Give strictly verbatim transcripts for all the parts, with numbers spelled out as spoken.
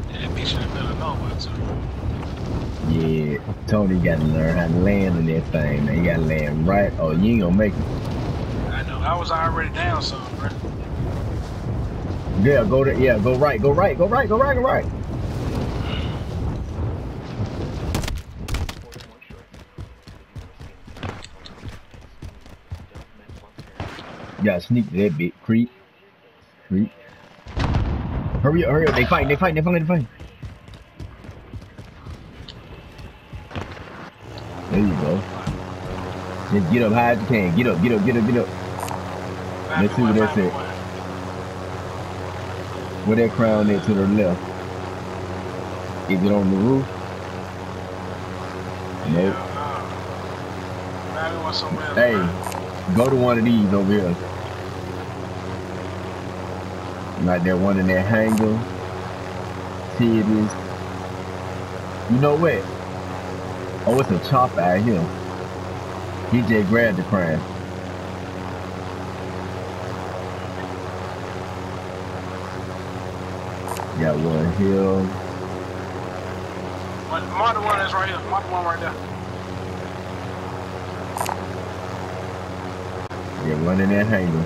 That bitch should have been a nowhere too. Yeah, Tony got to learn how to land on that thing, man. You got to land right. Oh, you ain't gonna make it. I know. I was already down some, bro. Yeah, go to yeah, go right, go right, go right, go right, go right. You gotta sneak to that bit. Creep. Creep. Hurry up, hurry up. They fighting, they fighting, they fighting, they fighting. There you go. Just get up high as you can. Get up, get up, get up, get up. Let's see what that's at. Where that crown is to the left. Is it on the roof? Nope. Hey, go to one of these over here. Like that one in that hangar. See it is. You know what? Oh, it's a chopper out here. He just grabbed the crown. Got one here. Mark the one that's right here. Mark the one right there. Yeah, one in that hangar.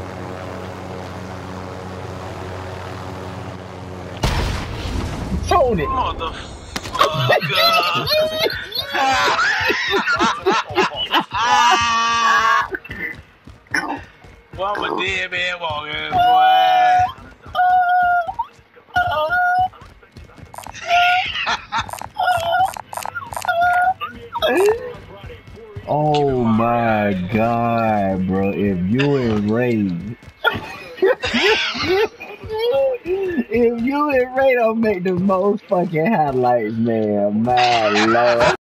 Phone it! Motherfucker! Boy, I'm a dead man walking, boy. Oh my god, bro. If you and Ray if you and Ray don't make the most fucking highlights, man, my lord.